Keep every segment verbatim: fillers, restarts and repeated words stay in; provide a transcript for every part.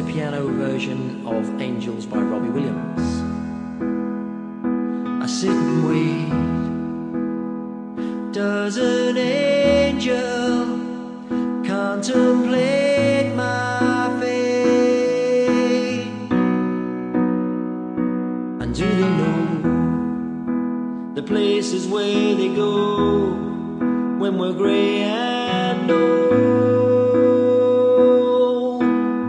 piano version of Angels by Robbie Williams. I sit and wait. Does an angel contemplate my fate? And do they know the places where they go when we're grey and old?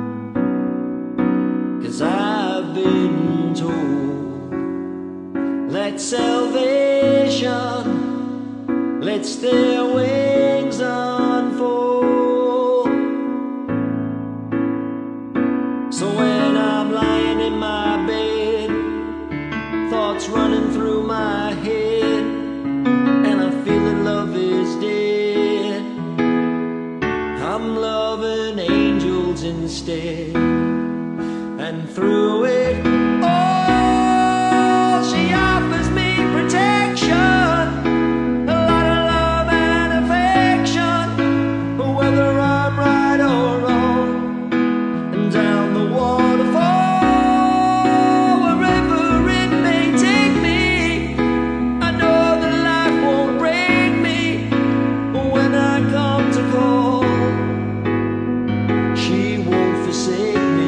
'Cause I've been told, let salvation, let their wings unfold. So when I'm lying in my bed, thoughts running through my head, and I feel that love is dead, I'm loving angels instead. And through it all, she offers me protection, a lot of love and affection, but whether I'm right or wrong, and down the waterfall, wherever it may take me, I know that life won't break me. But when I come to call, she won't forsake me.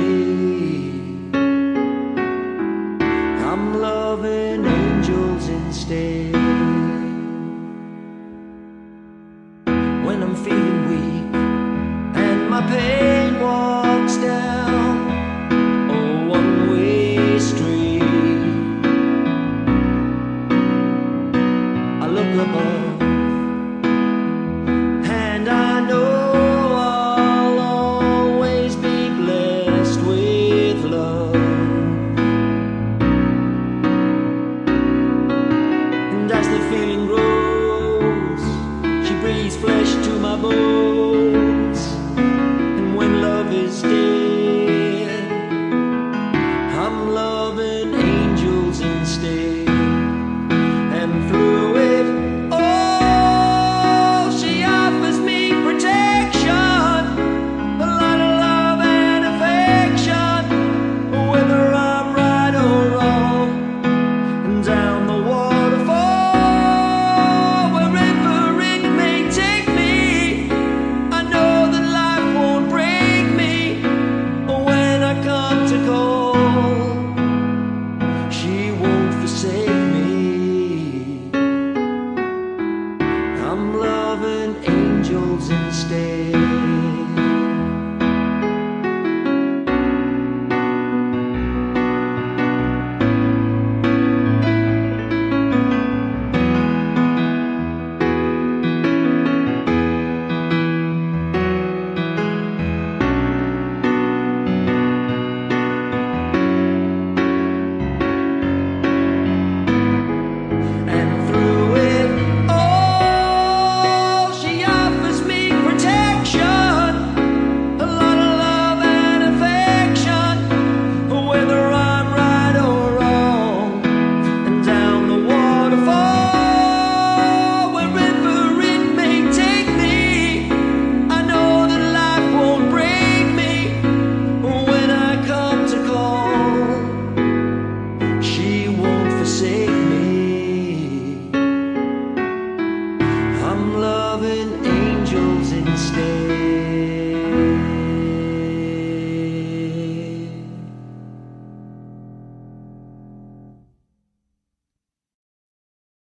I'm loving angels instead. When I'm feeling weak and my pain walks down a one-way street, I look above and I know I'll always be blessed with love. And as the feeling grows, she breathes flesh to my bones. And when love is dead,